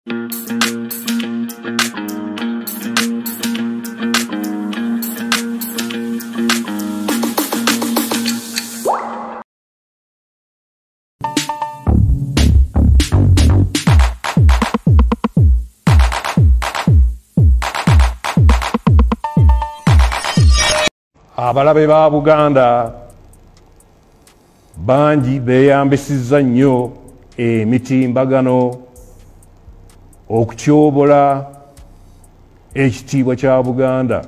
Abalabe ba Buganda bangi beeyambisizza nnyo emitimbagano okutyobola ekitiibwa kya Buganda.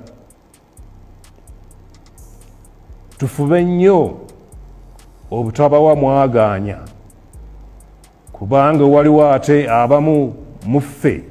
Tufube nnyo obutabawa mwagaanya kubanga waliwo ate abamu mu ffe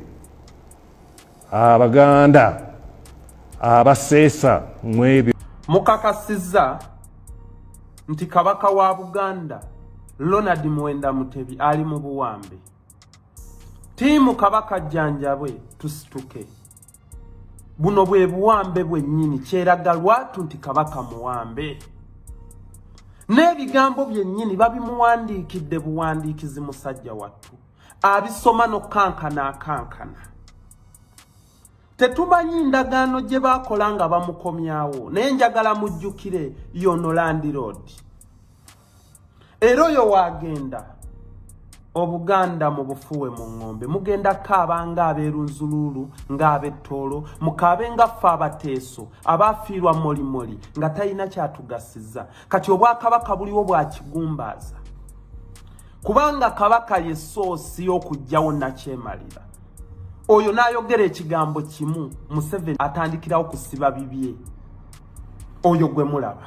Abaganda abaseesa mu ebyo. Mukakasizza nti Kabaka wa Buganda Ronald Muwenda Mutebi ali mu buwambe. Tiimu Kabaka jjanjabwe tusituke. Buno bwe buwambe bwennyini kyeraga lwatu nti Kabaka muwambe. N'ebigambo byennyini babimuwandiikidde buwandiikizi musajja wattu. Abisoma n'okkankana akankana. Tetumanyi ndagaano gye baakola nga bamukomyawo naye njagala mujjukire yono Land Road. Era oyo waagenda Obuganda mu bufuwe mu ng'ombe mugenda kaaba ng'abeerunzululu ng'abettoolo mukaabe nga ffe abateeso abaafiirwa molimoli nga talina kyatugasiza. Kati obwakabaka buliwo bwakigumbaaza kubanga Kabaka ye ssoosi y'okuggyawo nakyemalira. Oyo n'ayogera ekigambo kimu Museveni atandikirawo kusiba bibye. Oyo gwe mulaba.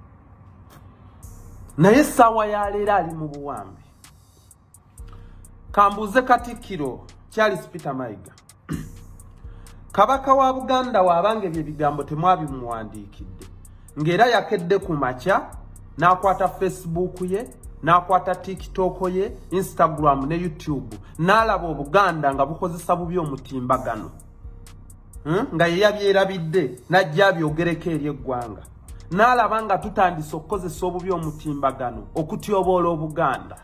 Naye essaawa ya leero ali mu buwambe. Kambuuze Katikkiro Charles Peter Mayiga. Kabaka wa Buganda waabanga ebyo ebigambo temwabimuwandiikidde. Ng'era yakedde ku makya n'akwata Facebook ye n'akwata TikTok ye, Instagram ne YouTube, n'alaba Obuganda nga bukozesa bubi omutimbagano. Nga ye yabyerabidde n'ajja abyogereko eri eggwanga. N'alaba nga tutandise okukozesa obubi omutimbagano okutyoboola Obuganda.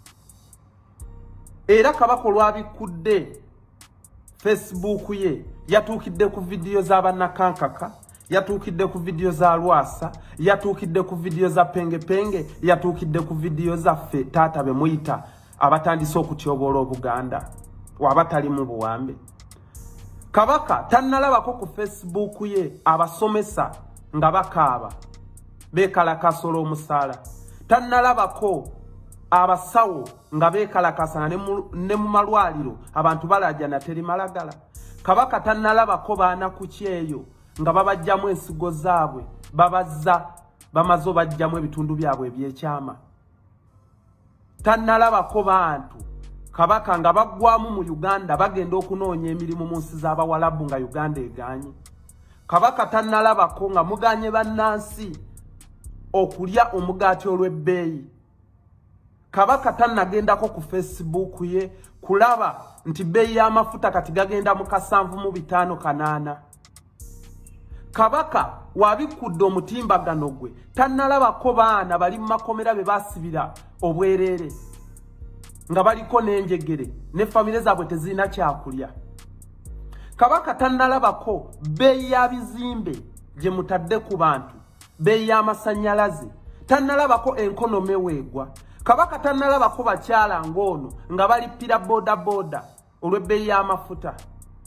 Era Kabaka olwabikudde Facebook ye yatuukidde ku vidiyo z'abannakankaka, yatuukidde ku vidiyo za Lwasa, yatuukidde ku vidiyo za Pengepenge, yatuukidde ku vidiyo zaffe taata be muyita abatandise okutyoboola Obuganda wabatali mu buwambe. Kabaka tannalabako ku Facebook ye abasomesa nga bakaaba beekalakasa olw'omusaala. Tannalabako abasawo nga beekalakasa ne mu malwaliro abantu balajana teri malagala. Kabaka tannalabako baana ku kyeyo nga babajjamu ensigo zaabwe babazza bamaze obajjamu ebitundu byabwe ebyekyama. Tannalabako bantu Kabaka nga baggwamu mu Uganda bagenda okunoonya emirimu mu nsi z'Abawalabu nga Uganda egaanye. Kabaka tannalabako nga muganye bannansi okulya omugaati olw'ebbeeyi. Kabaka tannagendako ku Facebook ye kulaba nti bbeeyi y'amafuta kati gagenda mu 758. Kabaka wabikudde omutimbagano gwe tannalabako baana bali mu makomera be basibira obwerere nga baliko n'enjegere ne famire zaabwe tezirina kyakulya. Kabaka tannalabako bbeeyi ya bizimbe gye mutadde ku bantu, bbeeyi y'amasannyalaze, tannalabako enkonome weegwa. Kabaka tannalabako bakyala ng'ono nga balippira bodaboda olw'ebbeeyi y'amafuta.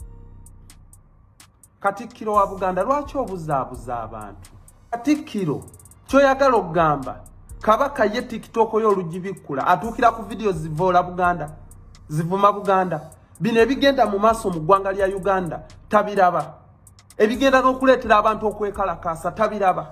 Katikkiro wa Buganda lwaki obuzaabuza abantu? Katikkiro kyoyagala okugamba Kabaka ye TikTok yo olugibikkula atuukira ku vidiyo zivoola Buganda, zivuma Buganda. Bino ebigenda mu maaso mu ggwanga lya Uganda tabiraba. Ebigenda n'okuleetera abantu okwekalakaasa tabiraba.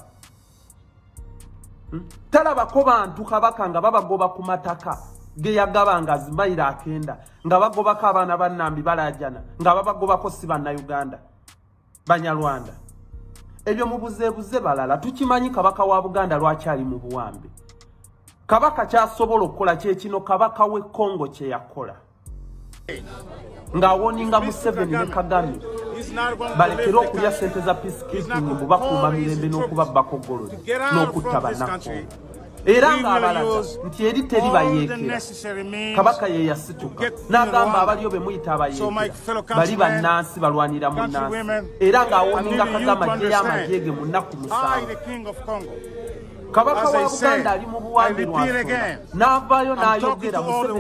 Talabako bantu Kabaka nga babagoba ku mataka ge yagabanga azimayira akenda nga bagobako abaana bannambi balajana nga babagobako si bannayuganda Banyarwanda. Ebyo mubuzeebuze balala tukimanyi Kabaka wa Buganda lwakyali mu buwambe. Kabaka kyasobola okukola kyekino Kabaka w'e Congo kye yakola. Nga awoninga Museveni ne Kagame balekera okulya ssente za peacekeeping mu bakuuma mirembe n'okubabbako golodi n'okutta bannakongo. era nga abalaga nti eri teri bayeekera kabaka ye yasituka n'agamba abaliyo be muyita abayeekera bali bannansi balwanira munnansi era ng'awoominga kagamaje y'amagye ge mu nnaku 7 kabaka wa Buganda ali mu buwambe lwasula n'avaayo n'ayogera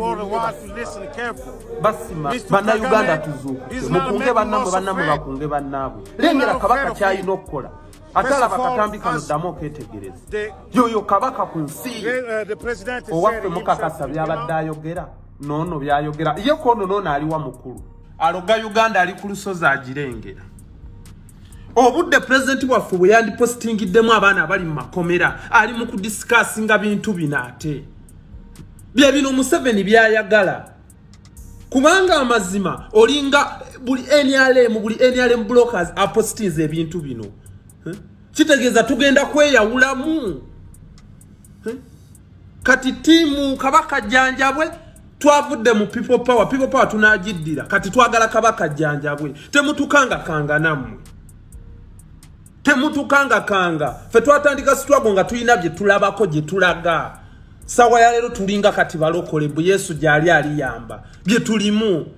basima bannayuganda tuzuukuke mukunge bannamwe bakunge bannaabwe lengera kabaka kyalina okukola atalaba katambi kano ddamu okeetegereza yoyo kabaka ku nsi owaffe mukakasa byabadde ayogera noono byayogera ye kono noono aliwa mukulu aloga Uganda ali ku lusozi agirengera obudde president waffe bwe yandipostingiddemu abaana abali mu makomera ali mu kudiscussinga bintu binaate bye bino Museveni byayagala kubanga amazima olinga buli NRM blockers apostinze ebintu bino kitegeeza tugenda kweyawulamu kati tiimu kabaka jjanjabwe twavudde mu people power tunagiddira kati twagala kabaka jjanjabwe temutukanga nammwe temutukanga fe twatandika struggle nga tulina bye tulabako gye tulaga sawa ya lero tulinga kati balokole bu Yesu gyali aliyamba bye tulimu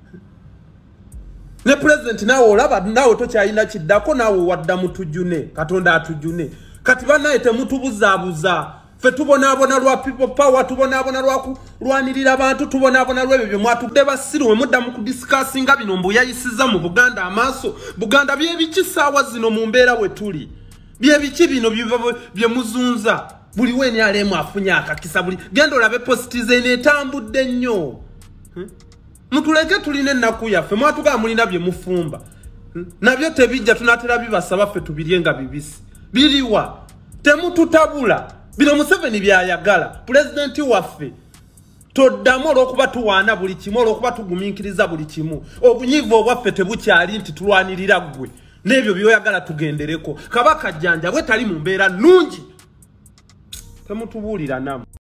ne president nawo olaba nawo tokyalina kiddako nawo wadda mutujune katonda atujune kati banaye temutubuzaabuza fe tubonaabona lwa people power tubonaabona lwanirira abantu tubonaabona lwebyo bye mwatudde basiru we mudda mu kudiscussinga bino mbu yayisiza mu Buganda amaaso Buganda byebiki saawa zino mu mbeera we tuli byebiki bino bye muzunza buli weni alemu afunya akakisa buli genda olabe postize netambudde nnyo mutuleke tuline ennaku yaffe mwatugaa mulina bye mufumba nabyo tebijja tunatera bibasaba ffe tubiryenga bibisi biriwa temututabula bino Museveni byayagala president waffe toddamu olw'okuba tuwaana buli kimu olw'okuba tugumiikiriza buli kimu obunyivu obwaffe tebukyali nti tulwanirira ggwe n'ebyo byoyagala tugendereko kabaka jjanjabwe tali mu mbeera nnungi temutubuulira namu